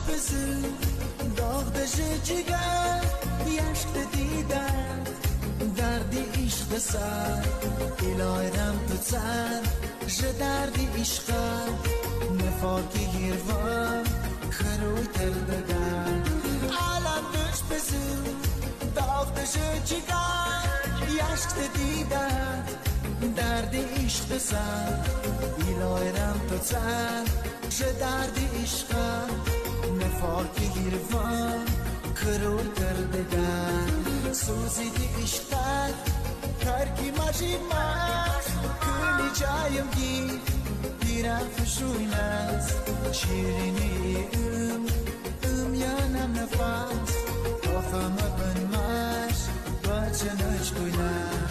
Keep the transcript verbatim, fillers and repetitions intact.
بزن داغ دژ جگر یشک دیدن دردی عشق سر الایرم تو سر ج دردی عشق نفاکی گیروان خروی تردگن عالم دژ بزن داغ دژ جگر یشک دیدن دردی عشق سر الایرم تو سر ج دردی عشق نفاکی گیروان خروی تردگن سوزی دی عشقت ترکی مجید مست کلی جایم گیر دیرم فشوی نست شیرینی ام ام یانم نفس آخم بن مش بچه نچ کوی نست